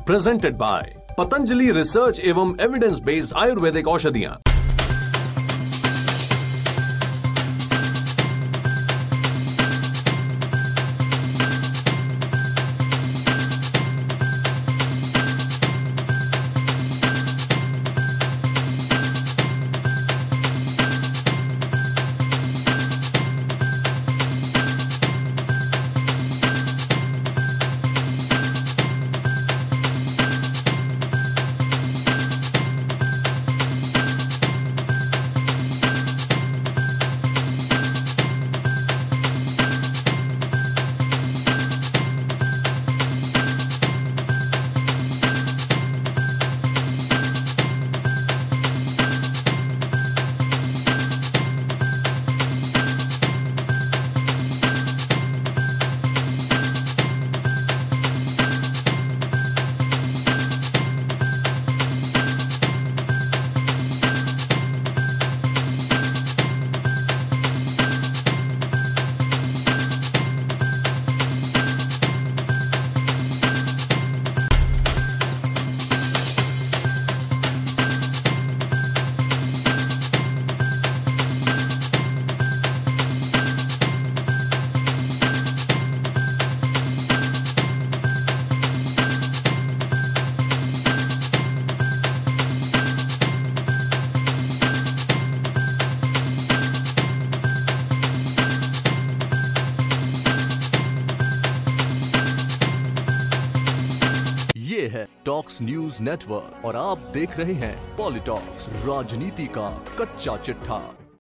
Presented by Patanjali research एवं evidence based Ayurvedic औषधियां। ये है टॉक्स न्यूज नेटवर्क और आप देख रहे हैं पॉलिटॉक्स, राजनीति का कच्चा चिट्ठा।